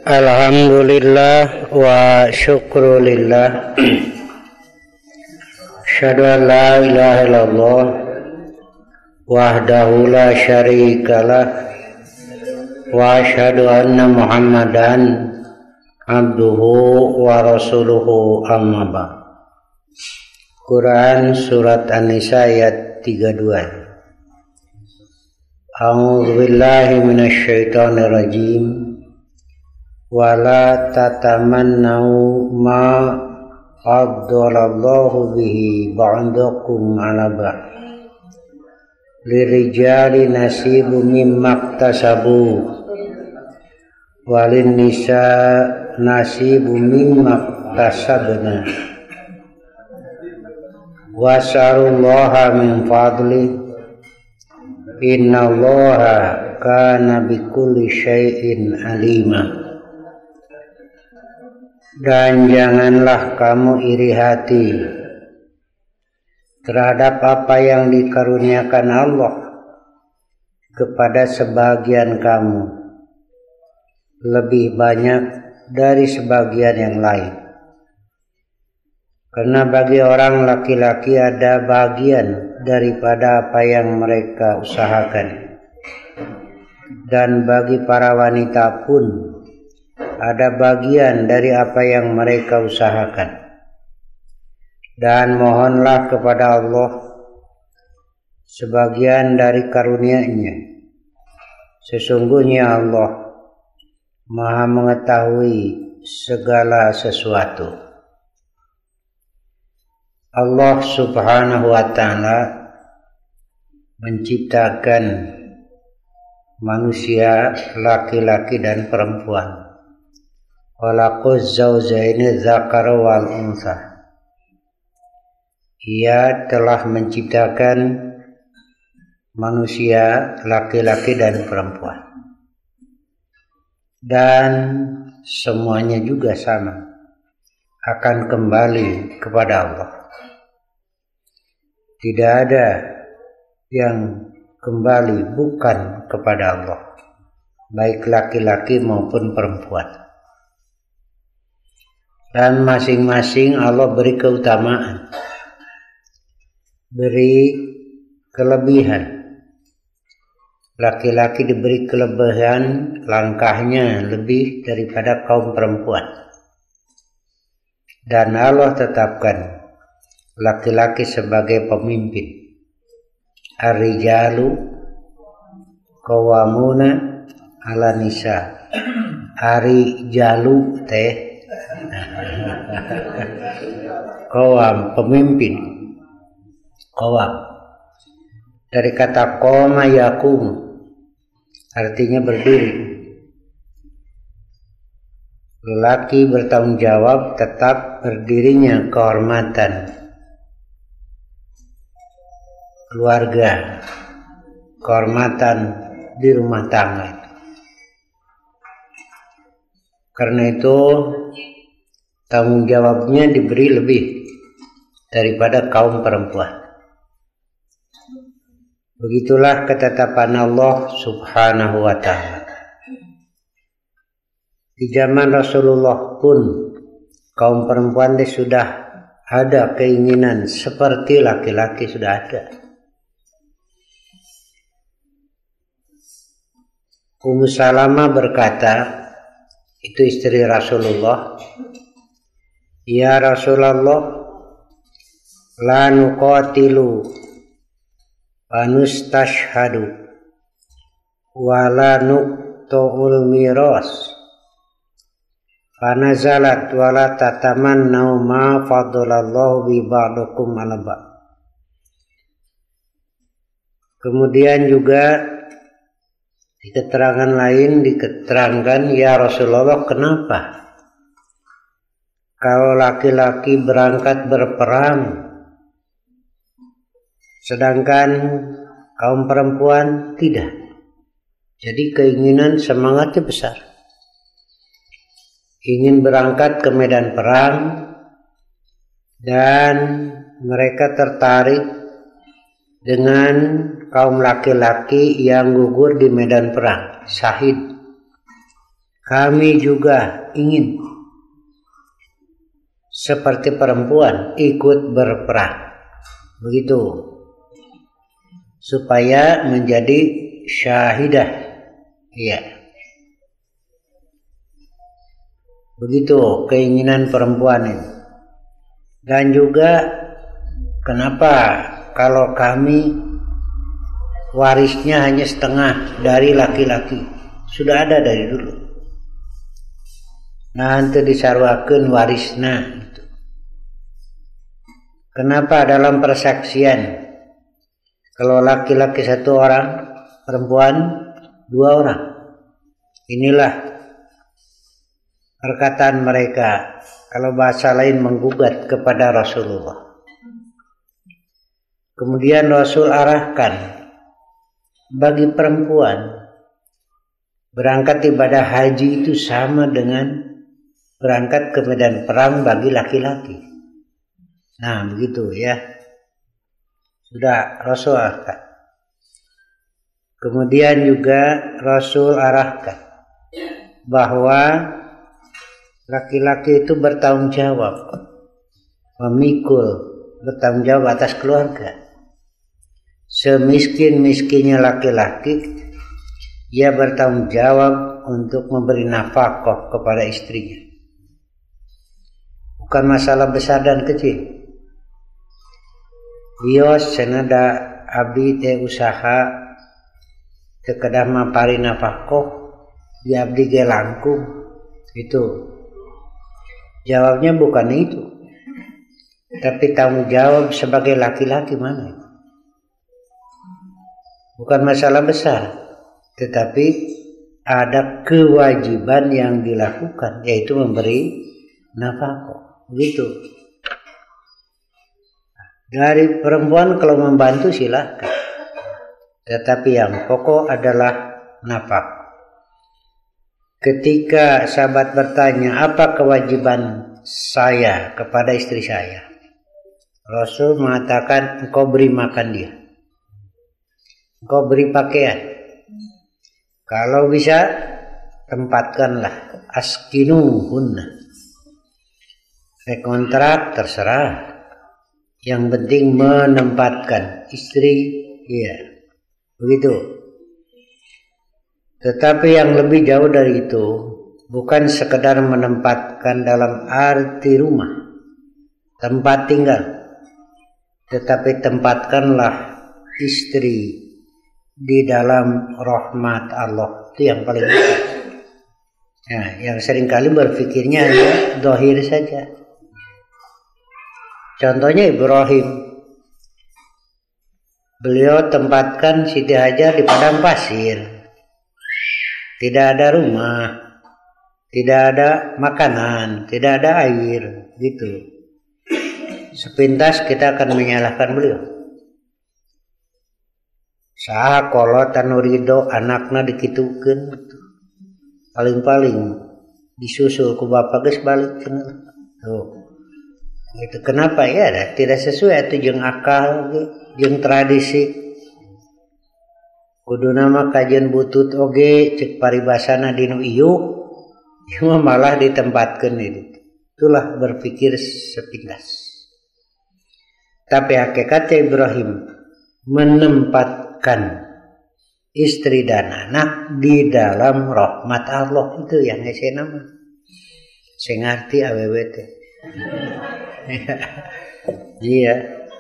Alhamdulillah wa syukrulillah. Asyhadu an la ilaha illallah wahdahu la syarikalah wa asyhadu anna Muhammadan abduhu wa rasuluhu amma ba'd. Quran surat An-Nisa ayat 32. A'udzu billahi minasy syaithanir rajim. Wala tatamannau ma faddalallahu bihi ba'dakum 'ala ba'd. Lirijali nasibu mimma iktasabu walin nisa nasibu mimma iktasabna. Was'alullaha min fadli innallaha kana bikulli syai'in alima. Dan janganlah kamu iri hati terhadap apa yang dikaruniakan Allah kepada sebagian kamu lebih banyak dari sebagian yang lain. Karena bagi orang laki-laki ada bagian daripada apa yang mereka usahakan, dan bagi para wanita pun ada bagian dari apa yang mereka usahakan. Dan mohonlah kepada Allah sebagian dari karunia-Nya. Sesungguhnya Allah Maha mengetahui segala sesuatu. Allah Subhanahu wa ta'ala menciptakan manusia laki-laki dan perempuan. Khalaqaz zawjaini dzakara wal untha. Ia telah menciptakan manusia laki-laki dan perempuan. Dan semuanya juga sama, akan kembali kepada Allah. Tidak ada yang kembali bukan kepada Allah, baik laki-laki maupun perempuan. Dan masing-masing Allah beri keutamaan, beri kelebihan. Laki-laki diberi kelebihan langkahnya lebih daripada kaum perempuan. Dan Allah tetapkan laki-laki sebagai pemimpin. Ar-rijalu qawwamuna 'ala nisa. Ar-rijalu teh qawam, pemimpin. Qawam dari kata qoma yakum, artinya berdiri. Lelaki bertanggung jawab tetap berdirinya kehormatan keluarga, kehormatan di rumah tangga. Karena itu tanggung jawabnya diberi lebih daripada kaum perempuan. Begitulah ketetapan Allah Subhanahu wa ta'ala. Di zaman Rasulullah pun kaum perempuan sudah ada keinginan seperti laki-laki sudah ada. Ummu Salamah berkata, itu istri Rasulullah, "Ya Rasulullah, la nuqatilu wa nustashhadu wa la nuqta'ul miras." Fanazalat wa la tatamannau ma faddalallahu bi ba'dakum 'ala ba'd. Kemudian juga di keterangan lain diterangkan, "Ya Rasulullah, kenapa kalau laki-laki berangkat berperang sedangkan kaum perempuan tidak?" Jadi keinginan semangatnya besar, ingin berangkat ke medan perang, dan mereka tertarik dengan kaum laki-laki yang gugur di medan perang, syahid. kami juga ingin seperti perempuan ikut berperang. Begitu. Supaya menjadi syahidah. Iya. Begitu keinginan perempuan ini. Dan juga kenapa kalau kami warisnya hanya setengah dari laki-laki? Sudah ada dari dulu. Nanti disarwakeun warisna gitu. Kenapa dalam persaksian kalau laki-laki 1 orang, perempuan 2 orang? Inilah perkataan mereka, kalau bahasa lain menggugat kepada Rasulullah. Kemudian Rasul arahkan bagi perempuan berangkat ibadah haji itu sama dengan berangkat ke medan perang bagi laki-laki. Nah, begitu ya. Sudah Rasul arahkan. Kemudian juga Rasul arahkan bahwa laki-laki itu bertanggung jawab, memikul, bertanggung jawab atas keluarga. Semiskin-miskinnya laki-laki, ia bertanggung jawab untuk memberi nafkah kepada istrinya. Bukan masalah besar dan kecil. Bios senada abdi teh usaha teu kedah mapari nafkah, di abdi ge langkung. Itu. Jawabnya bukan itu. Tapi tanggung jawab sebagai laki-laki mana? Bukan masalah besar, tetapi ada kewajiban yang dilakukan, yaitu memberi nafkah. Begitu. Dari perempuan kalau membantu silakan, tetapi yang pokok adalah nafkah. Ketika sahabat bertanya, apa kewajiban saya kepada istri saya? Rasul mengatakan, engkau beri makan dia, engkau beri pakaian. Kalau bisa, tempatkanlah. Askinuhunna. Kontrak terserah. Yang penting menempatkan istri, ya, begitu. Tetapi yang lebih jauh dari itu, bukan sekedar menempatkan dalam arti rumah, tempat tinggal, tetapi tempatkanlah istri di dalam rahmat Allah. Itu yang paling penting. Nah, yang seringkali berpikirnya hanya dohir saja. Contohnya Ibrahim. Beliau tempatkan Siti Hajar di padang pasir. Tidak ada rumah, tidak ada makanan, tidak ada air, gitu. Sepintas kita akan menyalahkan beliau. Saha kolot anu ridho anakna dikitukeun, paling-paling disusul ku bapak geus balik cenah. Tuh. Itu kenapa ya? Tidak sesuai itu jeung akal, jeung tradisi. Kuduna mah kajian butut oge cek paribasana dinu ieu, ieu malah ditempatkeun itu. Itulah berpikir sepintas. Tapi hakikatnya Ibrahim menempatkan istri dan anak di dalam rahmat Allah, itu yang saya nama. Saya ngerti awewe teh. Iya.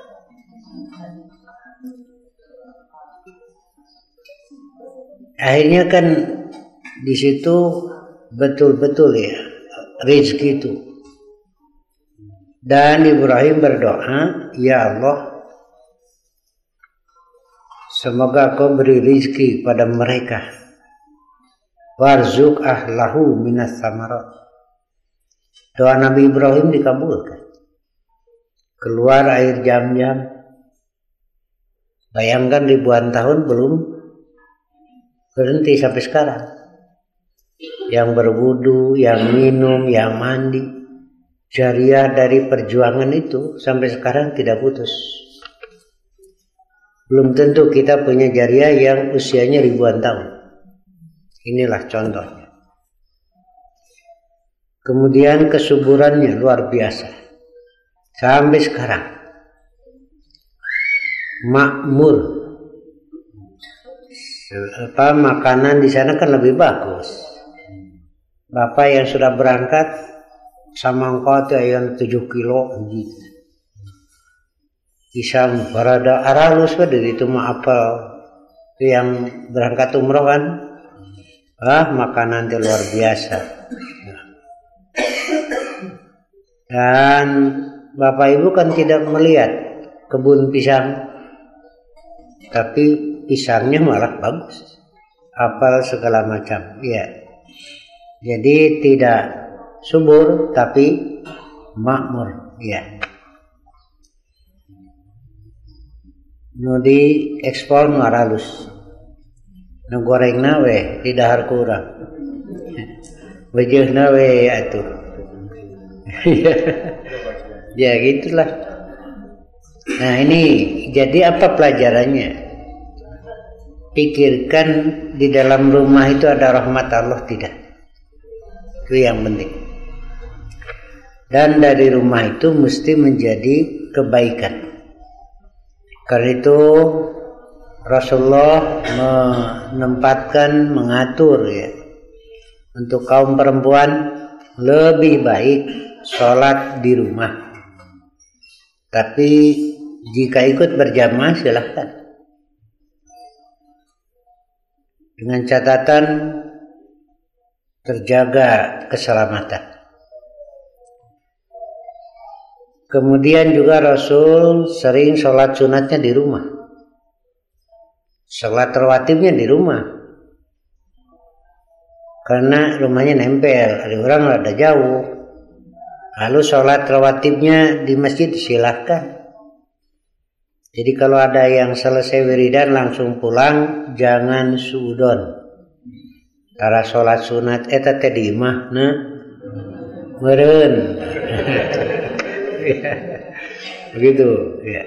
Akhirnya kan di situ betul-betul ya rezeki itu. Dan Ibrahim berdoa, ya Allah, semoga kau beri rezeki pada mereka. Warzuk ahlahu minas samarat. Doa Nabi Ibrahim dikabulkan. Keluar air jam-jam. Bayangkan ribuan tahun belum berhenti sampai sekarang. Yang berwudu, yang minum, yang mandi. Jariah dari perjuangan itu sampai sekarang tidak putus. Belum tentu kita punya jariah yang usianya ribuan tahun. Inilah contohnya. Kemudian kesuburannya luar biasa. Sampai sekarang. Makmur. Makanan di sana kan lebih bagus. Bapak yang sudah berangkat sama engkau tuh yang 7 kilo gitu. Pisang berada aralus pada itu mah apel yang berangkat umroh kan. Makanan itu luar biasa. Dan Bapak Ibu kan tidak melihat kebun pisang, tapi pisangnya malah bagus, apel segala macam, ya. Jadi tidak subur tapi makmur, ya. Nu di ekspor nu aralus, nu gorengna we di dahar kurang, bejeuna we atuh. Ya gitulah. Nah ini jadi apa pelajarannya? Pikirkan di dalam rumah itu ada rahmat Allah tidak? Itu yang penting. Dan dari rumah itu mesti menjadi kebaikan. Karena itu Rasulullah menempatkan, mengatur ya, untuk kaum perempuan lebih baik sholat di rumah. Tapi jika ikut berjamaah silahkan. Dengan catatan terjaga keselamatan. Kemudian juga Rasul sering sholat sunatnya di rumah. Sholat rawatibnya di rumah. Karena rumahnya nempel, ada orang rada jauh. Lalu sholat rawatibnya di masjid silahkan. Jadi kalau ada yang selesai wiridan langsung pulang, jangan suudon. Karena sholat sunat eta teh di imah meureun. Begitu, ya.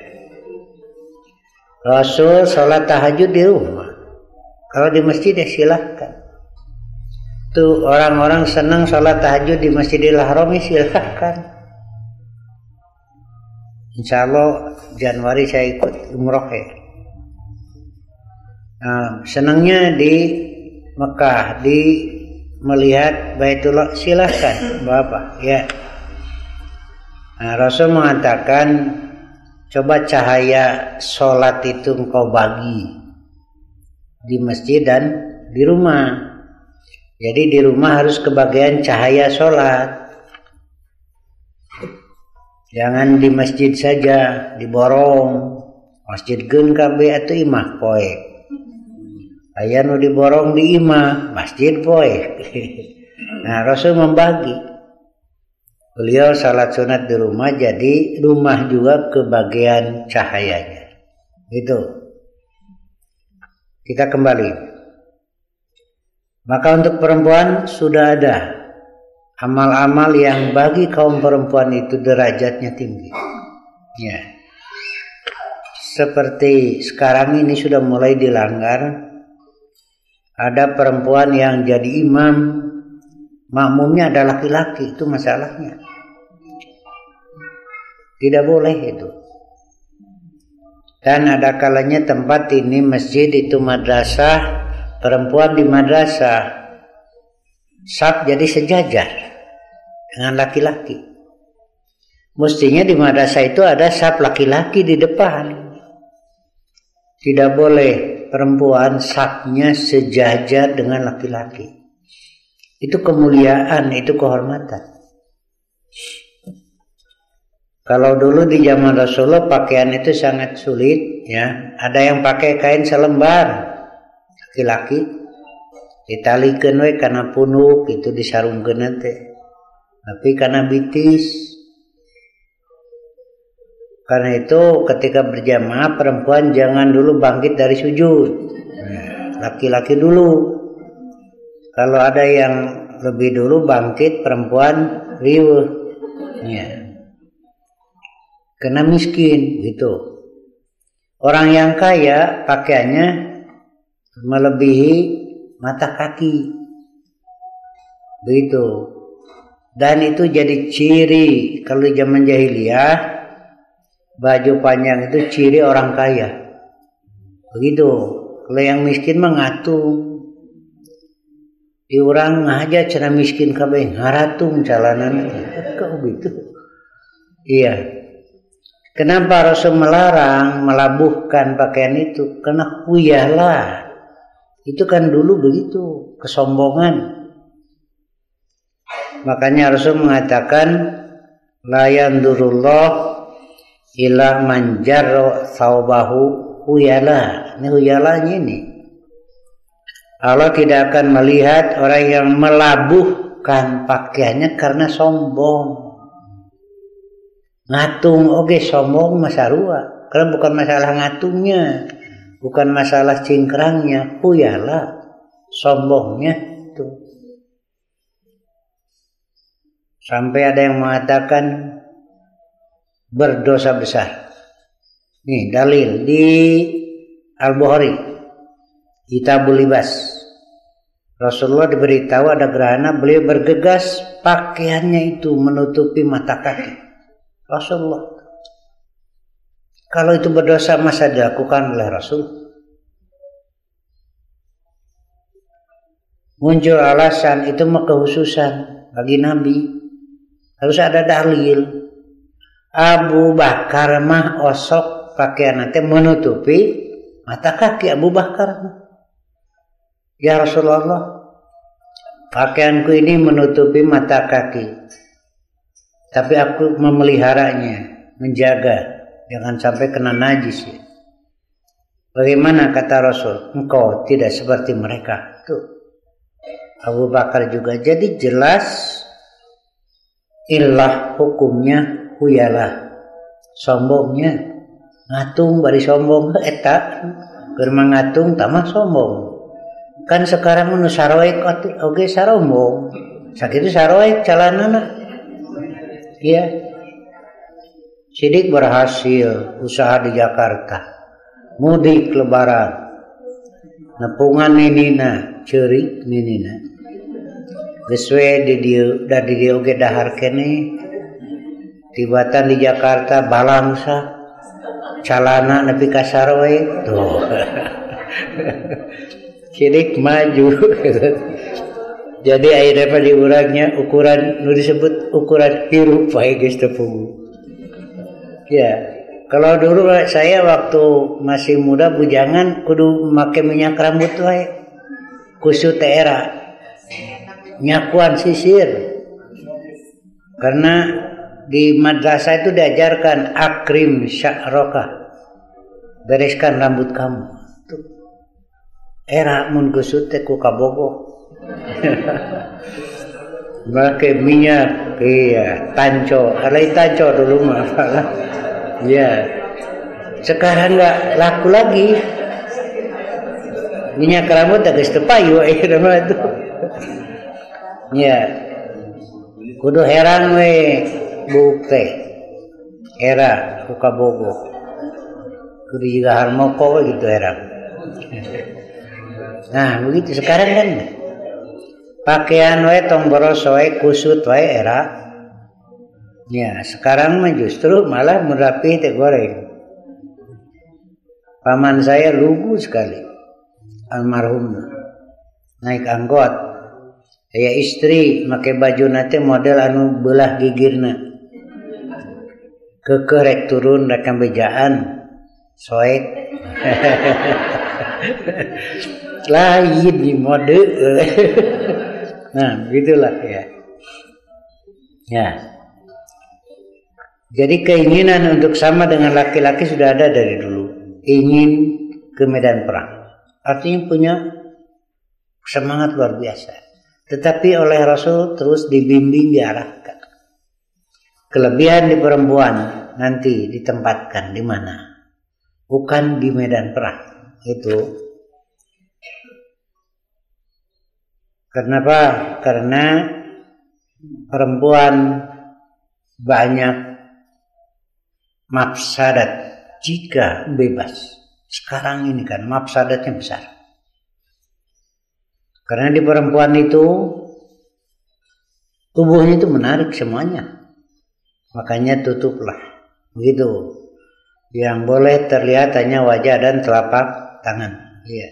Rasul sholat tahajud di rumah. Kalau di masjid ya silahkan. Tuh orang-orang senang sholat tahajud di Masjidil Haram ya silahkan. Insya Allah Januari saya ikut umroh ya. Nah, senangnya di Mekah, di melihat Baitullah silahkan Bapak ya. Nah, Rasul mengatakan coba cahaya sholat itu engkau bagi di masjid dan di rumah. Jadi di rumah harus kebagian cahaya sholat. Jangan di masjid saja, diborong. Masjid geun kabeh atuh imah poe. Aya nu diborong di imah, masjid poe. Nah, Rasul membagi. Beliau salat sunat di rumah, jadi rumah juga kebagian cahayanya. Gitu. Kita kembali. Maka untuk perempuan sudah ada amal-amal yang bagi kaum perempuan itu derajatnya tinggi. Ya. Seperti sekarang ini sudah mulai dilanggar. Ada perempuan yang jadi imam, makmumnya ada laki-laki, itu masalahnya. Tidak boleh itu. Dan ada kalanya tempat ini masjid itu madrasah, perempuan di madrasah. Saf jadi sejajar dengan laki-laki. Mestinya di madrasah itu ada saf laki-laki di depan. Tidak boleh perempuan safnya sejajar dengan laki-laki. Itu kemuliaan, itu kehormatan. Kalau dulu di zaman Rasulullah pakaian itu sangat sulit, ya. Ada yang pakai kain selembar laki-laki, ditalikeun we kana punuk itu disarungkeun teh. Tapi karena bitis. Karena itu ketika berjamaah perempuan jangan dulu bangkit dari sujud. Laki-laki dulu. Kalau ada yang lebih dulu bangkit perempuan riweuh. Ya. Kena miskin gitu. Orang yang kaya pakaiannya melebihi mata kaki. Begitu. Dan itu jadi ciri kalau zaman jahiliyah, baju panjang itu ciri orang kaya. Begitu. Kalau yang miskin mah ngatung. Di orang aja cenah miskin kabeh ngaratung calanan. Kau gitu. Iya. Kenapa Rasul melarang melabuhkan pakaian itu? Karena kuyalah. Itu kan dulu begitu, kesombongan. Makanya Rasul mengatakan la yandurullah ila man jarra thawbahu huyala. Ini huyalanya ini. Allah tidak akan melihat orang yang melabuhkan pakaiannya karena sombong. Ngatung oke sombong masarua. Karena bukan masalah ngatungnya, bukan masalah cingkrangnya, huyala sombongnya itu. Sampai ada yang mengatakan berdosa besar. Nih dalil di Al-Bukhari, Kitabul Libas. Rasulullah diberitahu ada gerhana, beliau bergegas pakaiannya itu menutupi mata kaki. Rasulullah. Kalau itu berdosa masa dilakukan oleh Rasul? Muncul alasan itu mah kehususan bagi Nabi. Harus ada dalil. Abu Bakar mah osok pakaian nanti menutupi mata kaki Abu Bakar. Ya Rasulullah, pakaianku ini menutupi mata kaki, tapi aku memeliharanya, menjaga, jangan sampai kena najis. Bagaimana kata Rasul? Engkau tidak seperti mereka. Tuh. Abu Bakar juga. Jadi jelas ilah hukumnya huyalah, sombongnya ngatung bari sombong eta keur ngatung tamah sombong. Kan sekarang nu saroek oge sarombong, sakitu saroek calanana. Iya. Sidik berhasil usaha di Jakarta, mudik lebaran, nepungan ninina ceurik ninina. Geus we di dieu da di dieu oge dahar keneh. Tibatan di Jakarta balangsa calana nepi ka saroe tuh. Sidik maju. Jadi akhirnya di urangnya ukuran nu disebut ukuran hirup wae geus tepung. Ya, kalau dulu saya waktu masih muda bujangan kudu make minyak rambut wae. Kusu teh era nyakuan sisir. Karena di madrasah itu diajarkan akrim sya'roka, bereskan rambut kamu. Tuh. Era mun kusut teh ku kabogoh. Make minyak, iya, tanco, alai tanco dulu mah. Ya. Sekarang enggak laku lagi. Minyak rambut geus teu payu mah itu. Ya. Kudu heran we bukti era Sukabogo kudu juga harmoko gitu heran. Nah begitu sekarang kan pakaian we tong boros we kusut we era ya sekarang mah justru malah merapi teh goreng. Paman saya lugu sekali almarhum naik angkot ya istri make baju nate model anu belah gigirna kekerek turun rek bejaan soek lain di mode. Nah begitulah ya. Ya jadi keinginan untuk sama dengan laki-laki sudah ada dari dulu, ingin ke medan perang, artinya punya semangat luar biasa. Tetapi oleh Rasul terus dibimbing, diarahkan. Kelebihan di perempuan nanti ditempatkan di mana? Bukan di medan perang. Itu. Kenapa? Karena perempuan banyak mafsadat jika bebas. Sekarang ini kan mafsadatnya besar. Karena di perempuan itu Tubuhnya itu menarik semuanya. Makanya tutuplah. Begitu. Yang boleh terlihat hanya wajah dan telapak tangan. Iya.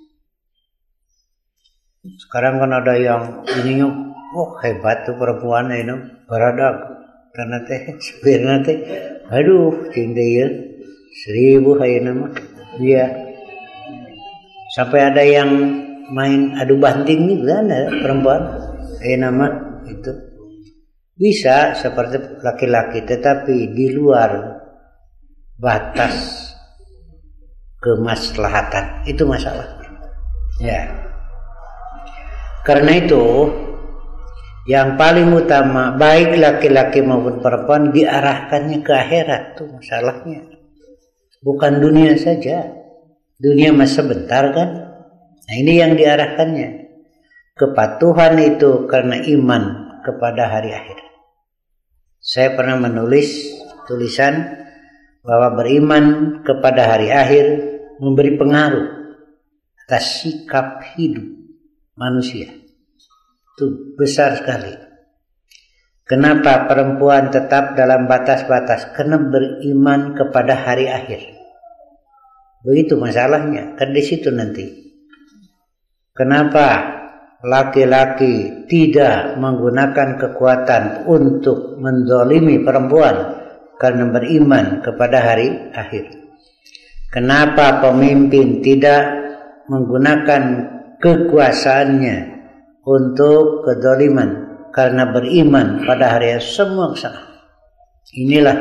Sekarang kan ada yang ininya, hebat tuh perempuan ini, baradak. Karena teh supirna teh, aduh, cinta ya, 1000 hayana mah. Iya. Sampai ada yang main adu banting nih, ada perempuan, nama itu bisa seperti laki-laki, tetapi di luar batas kemaslahatan, itu masalahnya. Ya. Karena itu yang paling utama, baik laki-laki maupun perempuan, diarahkannya ke akhirat, tuh masalahnya. Bukan dunia saja. Dunia masih sebentar kan. Nah ini yang diarahkannya. Kepatuhan itu karena iman kepada hari akhir. Saya pernah menulis tulisan bahwa beriman kepada hari akhir memberi pengaruh atas sikap hidup manusia. Itu besar sekali. Kenapa perempuan tetap dalam batas-batas? Karena beriman kepada hari akhir. Begitu masalahnya. Kan di situ nanti. Kenapa laki-laki tidak menggunakan kekuatan untuk menzalimi perempuan? Karena beriman kepada hari akhir. Kenapa pemimpin tidak menggunakan kekuasaannya untuk kedzaliman? Karena beriman pada hari akhir. Semua kesana. Inilah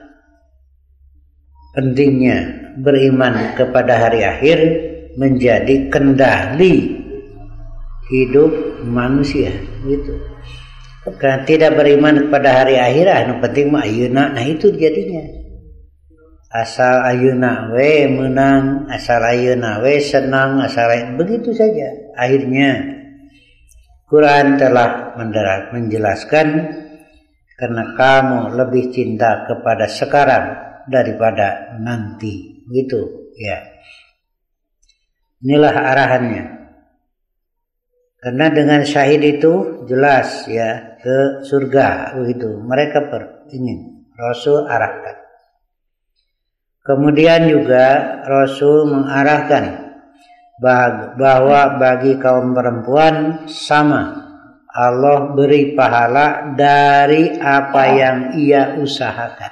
pentingnya beriman kepada hari akhir menjadi kendali hidup manusia, gitu. Karena tidak beriman kepada hari akhir, yang penting mah ayeuna, nah itu jadinya. Asal ayeuna we menang, asal ayeuna we senang, asal begitu saja. Akhirnya Quran telah menjelaskan, karena kamu lebih cinta kepada sekarang daripada nanti, gitu ya. Inilah arahannya. Karena dengan syahid itu jelas ya ke surga, begitu. Mereka ingin, Rasul arahkan. Kemudian juga Rasul mengarahkan bahwa bagi kaum perempuan sama, Allah beri pahala dari apa yang ia usahakan.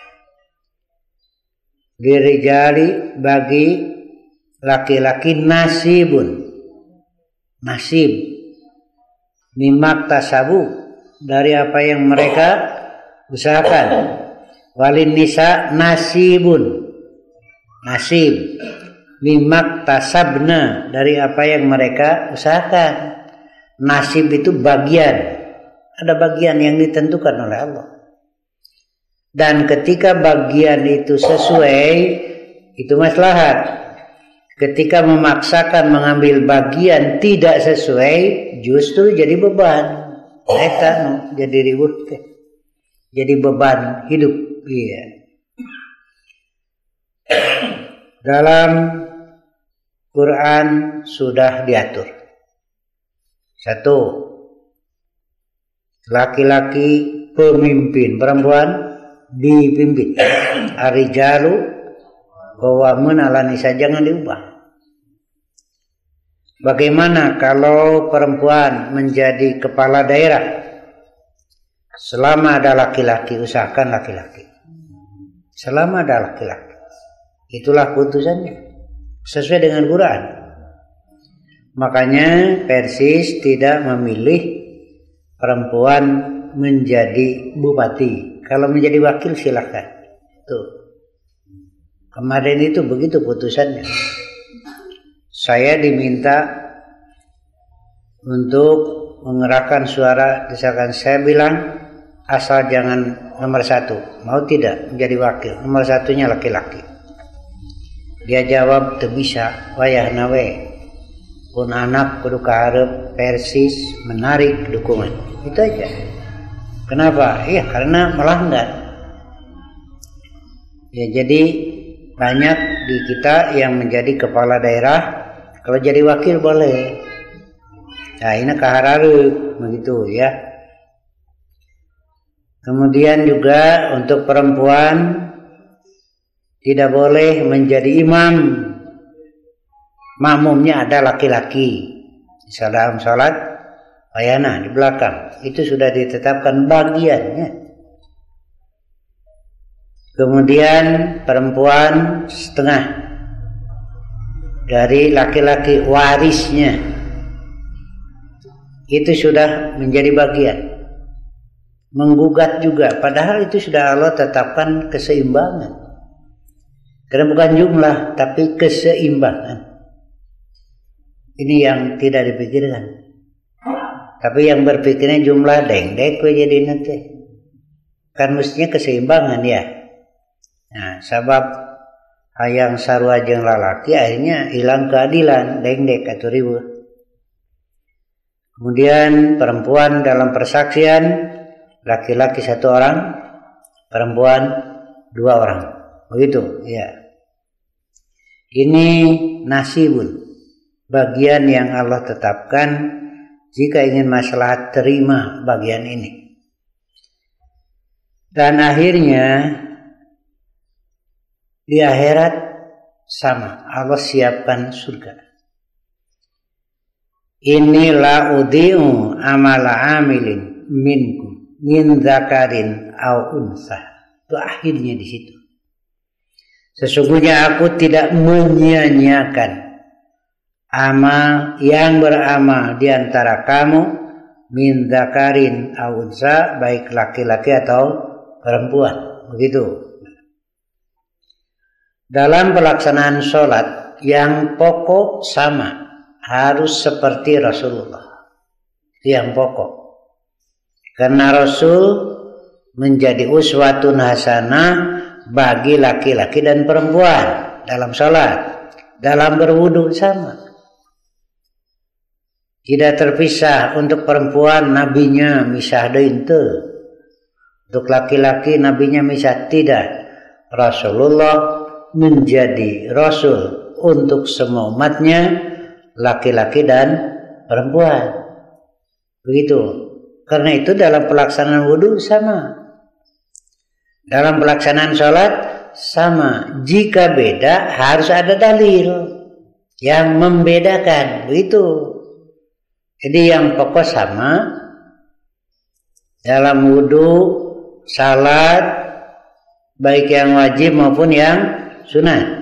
Dirijali, bagi laki-laki nasibun, nasib, mimak tasabu, dari apa yang mereka usahakan. Walin nisa nasibun, nasib, mimak tasabna, dari apa yang mereka usahakan. Nasib itu bagian, ada bagian yang ditentukan oleh Allah. Dan ketika bagian itu sesuai, itu maslahat. Ketika memaksakan mengambil bagian tidak sesuai, justru jadi beban. Jadi ribut, jadi beban hidup. Iya. Dalam Quran sudah diatur. 1. Laki-laki pemimpin, perempuan dipimpin. Ar-rijalu qawwamun 'alan nisa, jangan diubah. Bagaimana kalau perempuan menjadi kepala daerah? Selama ada laki-laki, usahakan laki-laki. Selama ada laki-laki. Itulah putusannya. Sesuai dengan Quran. Makanya Persis tidak memilih perempuan menjadi bupati. Kalau menjadi wakil silakan. Tuh. Kemarin itu begitu putusannya. Saya diminta untuk mengerahkan suara, misalkan saya bilang asal jangan nomor 1, mau tidak menjadi wakil, nomor 1-nya laki-laki. Dia jawab, teu bisa, wayah nawe, pun anak kudu kaharep Persis menarik dukungan, itu aja. Kenapa? Iya, karena melanggar. Ya, jadi banyak di kita yang menjadi kepala daerah, kalau jadi wakil boleh. Nah ini kahararep begitu ya. Kemudian juga untuk perempuan tidak boleh menjadi imam, makmumnya ada laki-laki. Dalam sholat bayana di belakang itu sudah ditetapkan bagiannya. Kemudian perempuan setengah dari laki-laki warisnya itu sudah menjadi bagian. Menggugat juga, padahal itu sudah Allah tetapkan keseimbangan. Karena bukan jumlah, tapi keseimbangan. Ini yang tidak dipikirkan. Tapi yang berpikirnya jumlah deng-dek jadi nanti. Kan mestinya keseimbangan ya. Nah, sebab hayang sarua jeung lalaki akhirnya hilang keadilan, deng-dek atau ribu. Kemudian perempuan dalam persaksian, laki-laki 1 orang, perempuan 2 orang. Begitu, ya. Ini nasibun, bagian yang Allah tetapkan jika ingin maslahat terima bagian ini. Dan akhirnya di akhirat sama, Allah siapkan surga. Inilah udhi'u amala amilin minkum min dzakarin au unsa. Itu akhirnya di situ. Sesungguhnya aku tidak menyia-nyiakan amal yang beramal di antara kamu min dzakarin au unsa, baik laki-laki atau perempuan. Begitu. Dalam pelaksanaan sholat yang pokok sama, harus seperti Rasulullah. Yang pokok. Karena Rasul menjadi uswatun hasanah bagi laki-laki dan perempuan dalam sholat, dalam berwudu sama. Tidak terpisah. Untuk perempuan nabinya misah deui teu. Untuk laki-laki nabinya misah tidak. Rasulullah menjadi rasul untuk semua umatnya, laki-laki dan perempuan. Begitu. Karena itu dalam pelaksanaan wudu sama. Dalam pelaksanaan sholat sama. Jika beda harus ada dalil yang membedakan. Begitu. Jadi yang pokok sama. Dalam wudu, salat, baik yang wajib maupun yang sunat.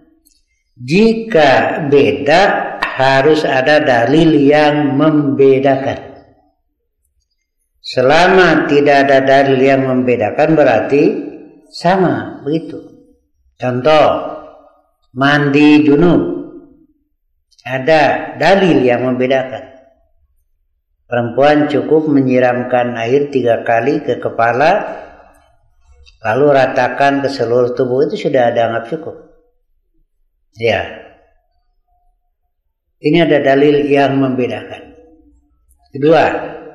Jika beda harus ada dalil yang membedakan. Selama tidak ada dalil yang membedakan berarti sama, begitu. Contoh, mandi junub. Ada dalil yang membedakan. Perempuan cukup menyiramkan air 3 kali ke kepala, lalu ratakan ke seluruh tubuh, itu sudah dianggap cukup. Ya. Ini ada dalil yang membedakan. Kedua,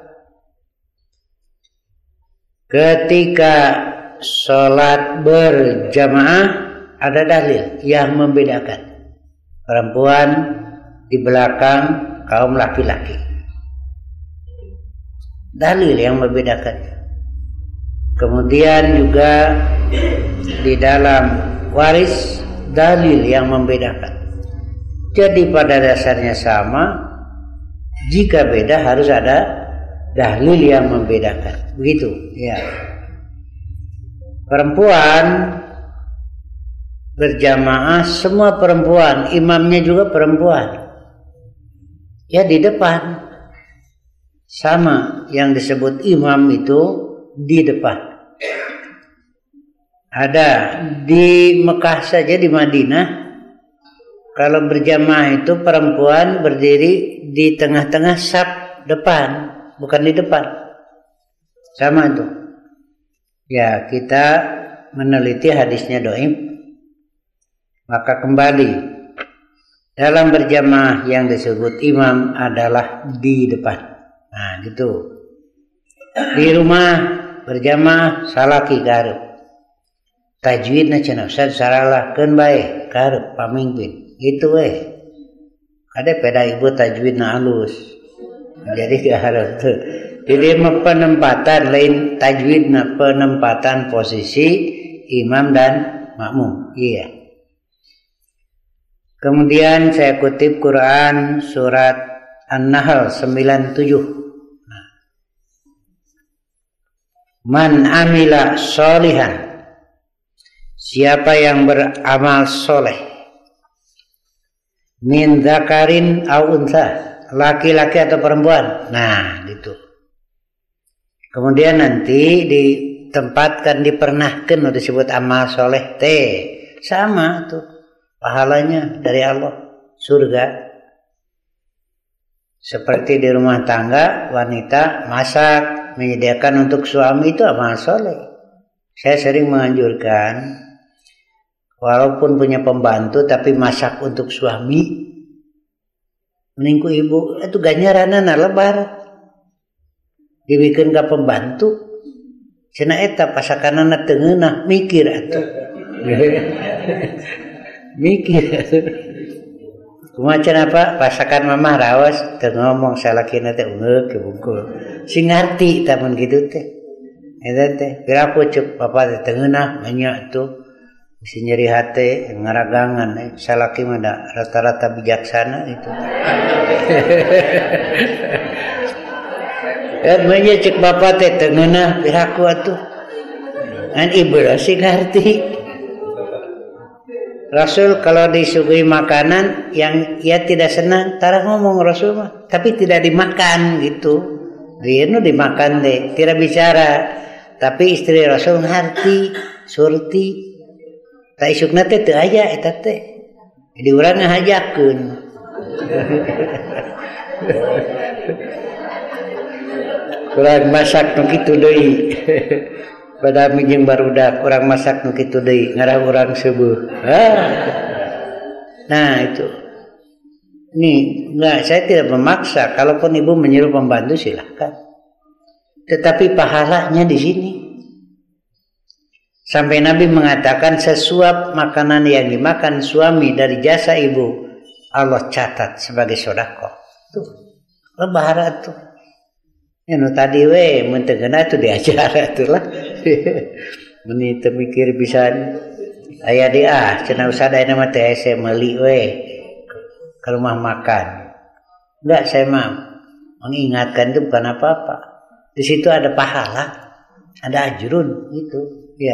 ketika sholat berjamaah ada dalil yang membedakan. Perempuan di belakang kaum laki-laki. Dalil yang membedakan. Kemudian juga di dalam waris dalil yang membedakan. Jadi pada dasarnya sama. Jika beda harus ada dalil yang membedakan. Begitu, ya. Perempuan berjamaah, semua perempuan, imamnya juga perempuan. Ya di depan. Sama yang disebut imam itu di depan. Ada di Mekah saja, di Madinah, kalau berjamaah itu perempuan berdiri di tengah-tengah saf depan, bukan di depan. Sama itu. Ya, kita meneliti hadisnya dhaif. Maka kembali, dalam berjamaah yang disebut imam adalah di depan. Nah, gitu. Di rumah berjamaah salaki karep. Tajwidna cenah Ustaz saralahkeun bae karep pamimpin. Gitu we. Kade peda ibu tajwidna halus. Jadi harus tuh Jadi penempatan lain tajwid, penempatan posisi imam dan makmum. Iya. Kemudian saya kutip Quran surat An-Nahl 97. Man amila sholihan, siapa yang beramal soleh, min dzakarin au untha, laki-laki atau perempuan. Nah, gitu. Kemudian nanti ditempatkan, dipernahkan, disebut amal soleh sama tuh pahalanya dari Allah, surga. Seperti di rumah tangga, wanita masak, menyediakan untuk suami, itu amal soleh. Saya sering menganjurkan, walaupun punya pembantu tapi masak untuk suami, meningku ibu itu ganjaran lebar dibikin ke pembantu. Cina eta pasakanana teu ngeunah mikir atuh. Mikir atuh. Kumaha cenah apa pasakan mamah raos teu ngomong salakina teh ungeuk kebungkul. Sing ngarti tah mun kitu teh. Eta teh kira pucuk papa teh teu ngeunah nya atuh. Si nyeri hate ngaragangan salaki mah rata-rata bijaksana itu. Admanya cek bapak teh teu ngeunah piraku atuh. An ibu sih ngarti. Rasul kalau disuguhi makanan yang ia tidak senang, tara ngomong Rasul mah, tapi tidak dimakan gitu. Dia nu dimakan deh, tidak bicara. Tapi istri Rasul ngarti, surti. Tak isukna teh teu aya eta teh. Jadi urang ngahajakeun. Urang masak nu kitu deui. Badami jeung barudak urang masak nu kitu deui, ngarah urang seueuh. Nah, itu. Enggak, saya tidak memaksa. Kalaupun ibu menyuruh pembantu silakan. Tetapi pahalanya di sini. Sampai Nabi mengatakan sesuap makanan yang dimakan suami dari jasa ibu, Allah catat sebagai sedekah. Tuh, lebaran tuh. Nu tadi we mun teu geuna tuh diajar atuh lah. Mun teu mikir pisan aya di cenah usah da mah teh saya meuli we ke rumah makan. Enggak, saya mah mengingatkan itu bukan apa-apa. Di situ ada pahala, ada ajrun gitu. Ya,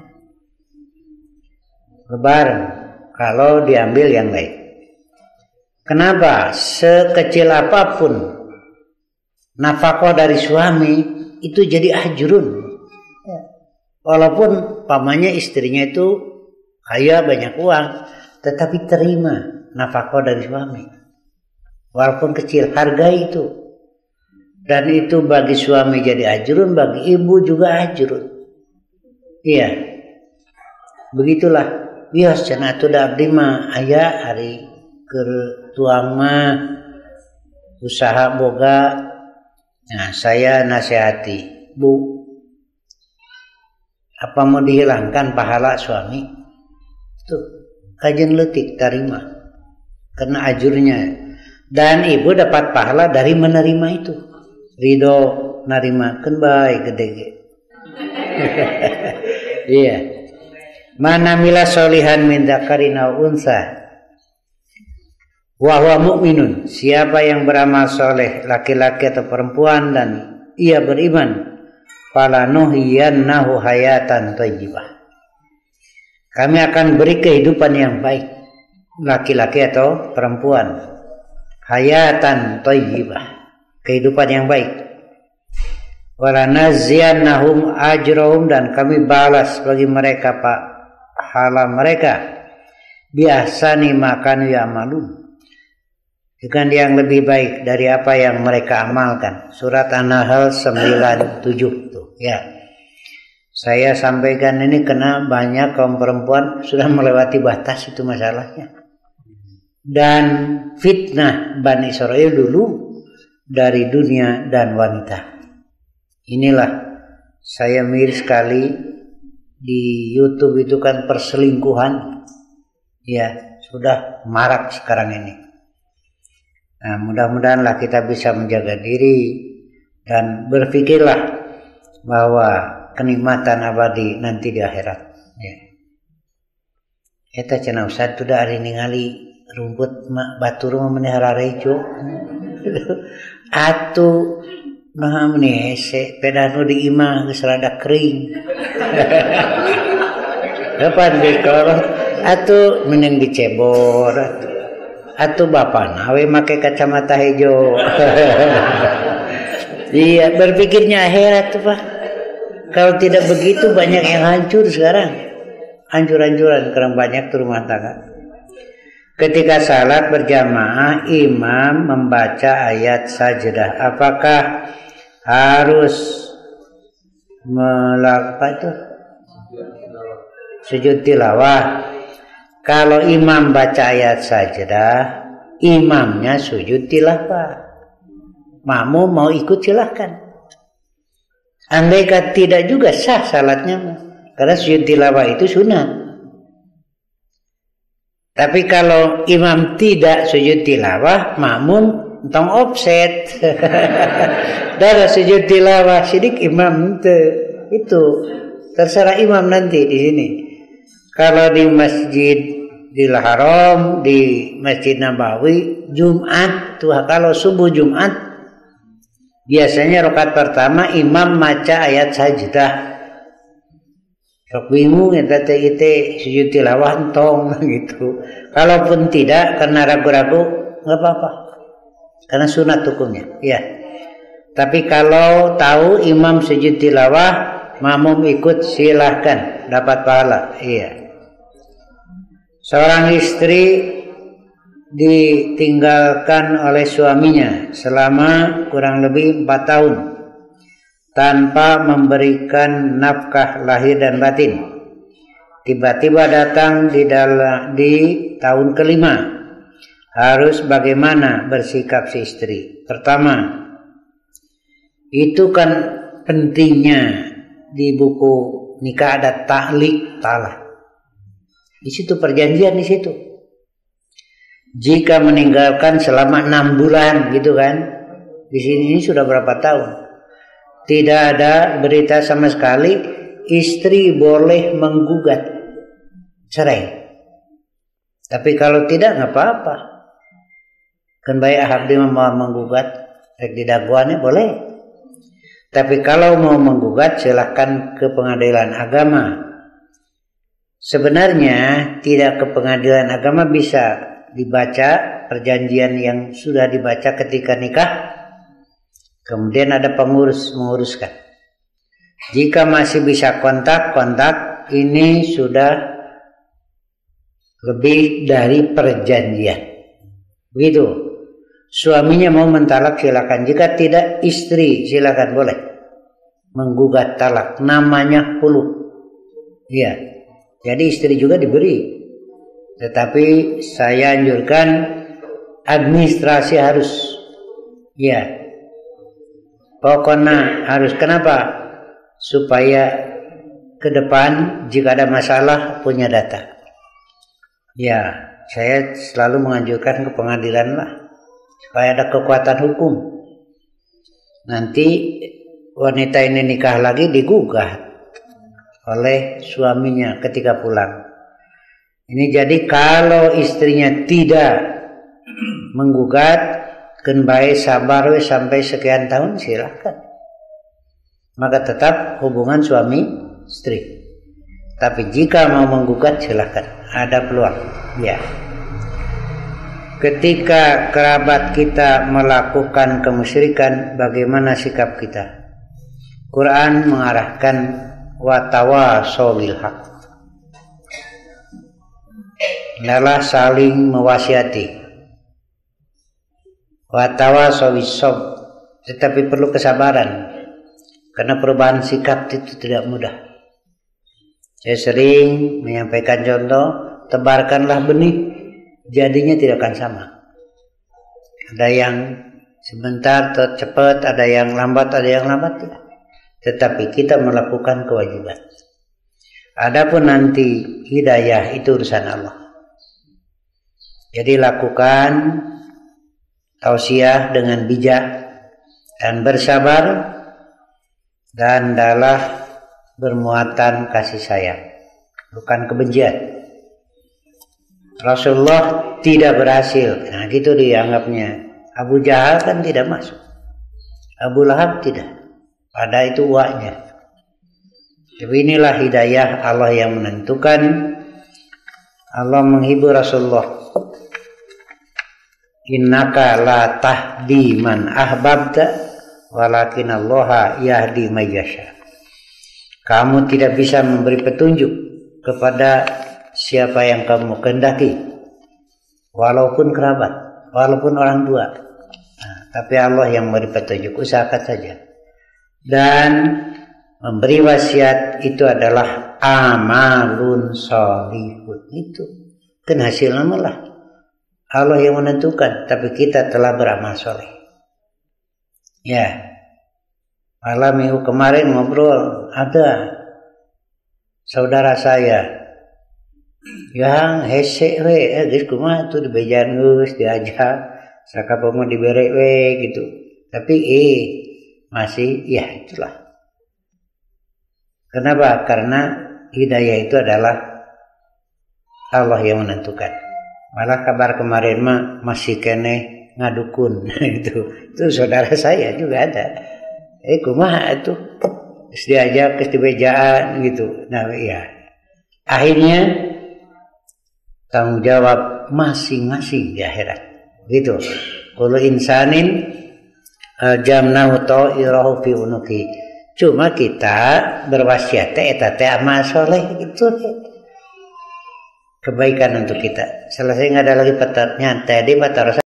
lebaran kalau diambil yang baik. Kenapa? Sekecil apapun nafkah dari suami itu jadi ajrun. Ya. Walaupun pamannya istrinya itu kaya banyak uang, tetapi terima nafkah dari suami. Walaupun kecil, hargai itu. Dan itu bagi suami jadi ajrun, bagi ibu juga ajrun. Iya, begitulah. Bias cenah atuh da abdi mah aya hari keur tuang mah usaha boga. Nah, saya nasihati, Bu, apa mau dihilangkan pahala suami? Tuh, kajian letik terima, karena ajurnya. Dan ibu dapat pahala dari menerima itu. Ridho narima kan baik gede. Iya. Mana mila solihan min dzakarin aw unsa wa huwa mu'minun, siapa yang beramal soleh laki-laki atau perempuan dan ia beriman, falanuhyiyannahu hayatan thayyibah, kami akan beri kehidupan yang baik, laki-laki atau perempuan, hayatan thayyibah, kehidupan yang baik. Walanaziyannahum ajrahum, dan kami balas bagi mereka pahala mereka biahsani ma kanu ya'malun, dengan yang lebih baik dari apa yang mereka amalkan. Surat An-Nahl 97 tuh ya. Saya sampaikan ini karena banyak kaum perempuan sudah melewati batas itu masalahnya. Dan fitnah Bani Israel dulu dari dunia dan wanita. Inilah saya miris sekali di YouTube itu kan perselingkuhan. Ya, sudah marak sekarang ini. Nah, mudah-mudahanlah kita bisa menjaga diri dan berpikirlah bahwa kenikmatan abadi nanti di akhirat. Ya. Eta cenah Ustaz tuh da ari ningali rumput batur mah menihara rejo. Atuh nah meni hese peda nu di imah geus rada kering. Depan dikorot atuh mending dicebor atuh bapana we make kacamata hejo. Iya, berpikirnya akhirat tuh Pak. Kalau tidak begitu banyak yang hancur sekarang. Hancur-hancuran kurang banyak tuh rumah tangga. Ketika salat berjamaah, imam membaca ayat sajdah. Apakah harus melakukan sujud tilawah? Kalau imam baca ayat sajdah, imamnya sujud tilawah. Makmum mau ikut silahkan. Andai kata tidak juga sah salatnya, karena sujud tilawah itu sunnah. Tapi kalau imam tidak sujud tilawah, makmum entong offset. Darah sujud tilawah sidik imam itu terserah imam nanti di sini. Kalau di Masjidil Haram, di Masjid Nabawi, Jumat tuh kalau subuh Jumat biasanya rakaat pertama imam maca ayat sajdah. Sok bingung eta teh sujud tilawah entong gitu. Kalaupun tidak karena ragu-ragu enggak apa-apa. Karena sunat hukumnya. Iya. Tapi kalau tahu imam sujud tilawah, makmum ikut silahkan dapat pahala. Iya. Seorang istri ditinggalkan oleh suaminya selama kurang lebih 4 tahun tanpa memberikan nafkah lahir dan batin. Tiba-tiba datang di tahun kelima. Harus bagaimana bersikap si istri? Pertama, itu kan pentingnya di buku nikah ada ta'liq talak. Di situ perjanjian di situ. Jika meninggalkan selama 6 bulan gitu kan. Di sini ini sudah berapa tahun. Tidak ada berita sama sekali istri boleh menggugat cerai. Tapi kalau tidak nggak apa-apa. Kan baik abdi mau menggugat rek didakwaannya boleh. Tapi kalau mau menggugat silahkan ke pengadilan agama. Sebenarnya tidak ke pengadilan agama bisa dibaca perjanjian yang sudah dibaca ketika nikah, kemudian ada pengurus menguruskan. Jika masih bisa kontak, ini sudah lebih dari perjanjian. Begitu. Suaminya mau mentalak silakan. Jika tidak istri silakan boleh menggugat talak. Namanya hulu. Iya. Jadi istri juga diberi. Tetapi saya anjurkan administrasi harus. Ya. Pokoknya harus. Kenapa? Supaya ke depan jika ada masalah punya data. Ya, saya selalu menganjurkan ke pengadilan lah. Supaya ada kekuatan hukum. Nanti wanita ini nikah lagi digugat oleh suaminya ketika pulang. Ini jadi kalau istrinya tidak menggugat, keun bae sabar we sampai sekian tahun silakan. Maka tetap hubungan suami istri. Tapi jika mau menggugat silakan, ada peluang. Ya. Ketika kerabat kita melakukan kemusyrikan, bagaimana sikap kita? Quran mengarahkan watawasau bil haq. Adalah saling mewasiati. Watawasau bis sabr, tetapi perlu kesabaran. Karena perubahan sikap itu tidak mudah. Saya sering menyampaikan contoh, tebarkanlah benih, jadinya tidak akan sama. Ada yang sebentar atau cepat, ada yang lambat, tidak. Tetapi kita melakukan kewajiban. Adapun nanti hidayah itu urusan Allah. Jadi lakukan tausiah dengan bijak. dan bersabar, dan adalah bermuatan kasih sayang, bukan kebencian. Rasulullah tidak berhasil, nah gitu dianggapnya. Abu Jahal kan tidak masuk, Abu Lahab tidak, pada itu uaknya. Tapi inilah hidayah Allah yang menentukan. Allah menghibur Rasulullah, innaka la tahdi man ahbabta walakin Allah yahdi may yasha. Kamu tidak bisa memberi petunjuk kepada siapa yang kamu kehendaki, walaupun kerabat, walaupun orang tua. Nah, tapi Allah yang memberi petunjuk, usahakan saja. Dan memberi wasiat itu adalah amalun sholihun, itu kan hasilnya malah Allah yang menentukan, tapi kita telah beramal soleh. Ya, malam minggu kemarin ngobrol, ada saudara saya yang hese we, geus kumaha tuh dibejan geus diajak, sakapa mau dibere we gitu. Tapi masih ya itulah. Kenapa? Karena hidayah itu adalah Allah yang menentukan. Malah kabar kemarin mah masih kene ngadukun itu saudara saya juga ada. Kumaha itu? Terus diajak ke dibejaan gitu. Nah ya, akhirnya tanggung jawab masing-masing di akhirat. Gitu. Kullu insanin jamnahu ta'irahu fi unuki. Cuma kita berwasiat eta teh amal soleh gitu. Kebaikan untuk kita. Selesai nggak ada lagi nyantai di Batar